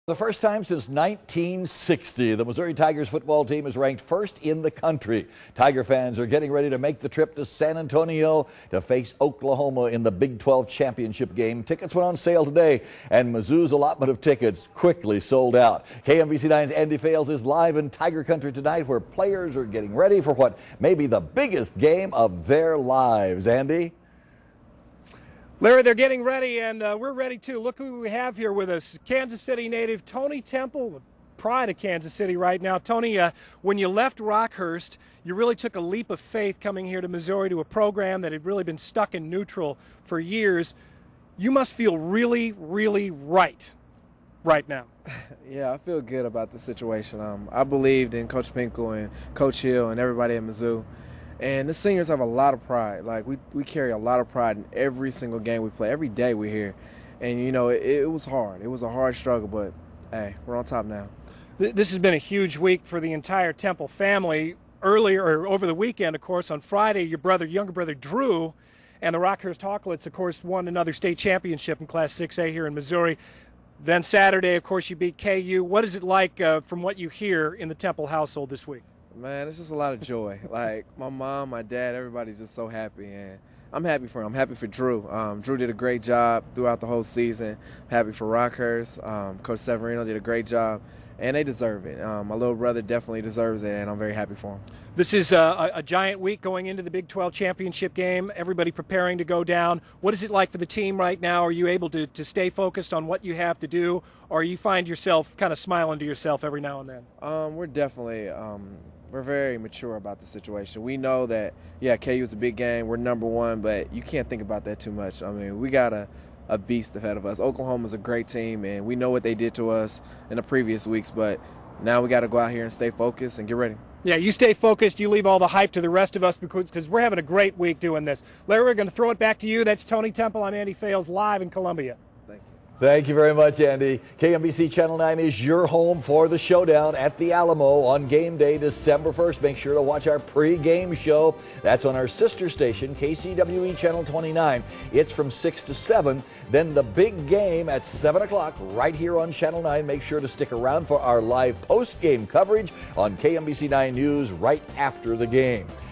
The first time since 1960, the Missouri Tigers football team is ranked first in the country. Tiger fans are getting ready to make the trip to San Antonio to face Oklahoma in the Big 12 championship game. Tickets went on sale today, and Mizzou's allotment of tickets quickly sold out. KMBC 9's Andy Fales is live in Tiger Country tonight, where players are getting ready for what may be the biggest game of their lives. Andy? Larry, they're getting ready, and we're ready too. Look who we have here with us. Kansas City native Tony Temple, the pride of Kansas City right now. Tony, when you left Rockhurst, you really took a leap of faith coming here to Missouri to a program that had really been stuck in neutral for years. You must feel really, really right now. Yeah, I feel good about the situation. I believed in Coach Pinkel and Coach Hill and everybody at Mizzou. And the seniors have a lot of pride. Like, we carry a lot of pride in every single game we play. Every day we're here. And, you know, it was hard. It was a hard struggle, but, hey, we're on top now. This has been a huge week for the entire Temple family. Earlier, or over the weekend, of course, on Friday, your younger brother Drew and the Rockhurst Hawklets, of course, won another state championship in Class 6A here in Missouri. Then Saturday, of course, you beat KU. What is it like from what you hear in the Temple household this week? Man, it's just a lot of joy. Like, my mom, my dad, everybody's just so happy, and I'm happy for him. I'm happy for Drew. Drew did a great job throughout the whole season. I'm happy for Rockhurst. Coach Severino did a great job, and they deserve it. My little brother definitely deserves it, and I'm very happy for him. This is a giant week going into the Big 12 championship game. Everybody preparing to go down. What is it like for the team right now? Are you able to stay focused on what you have to do, or you find yourself kind of smiling to yourself every now and then? We're definitely we're very mature about the situation. We know that, yeah, KU is a big game. We're #1, but you can't think about that too much. I mean, we got a beast ahead of us. Oklahoma's a great team, and we know what they did to us in the previous weeks, but now we got to go out here and stay focused and get ready. Yeah, you stay focused. You leave all the hype to the rest of us because we're having a great week doing this. Larry, we're going to throw it back to you. That's Tony Temple. I'm Andy Fales, live in Columbia. Thank you. Thank you very much, Andy. KMBC Channel 9 is your home for the showdown at the Alamo on game day, December 1st. Make sure to watch our pre-game show. That's on our sister station, KCWE Channel 29. It's from 6 to 7. Then the big game at 7 o'clock right here on Channel 9. Make sure to stick around for our live post-game coverage on KMBC 9 News right after the game.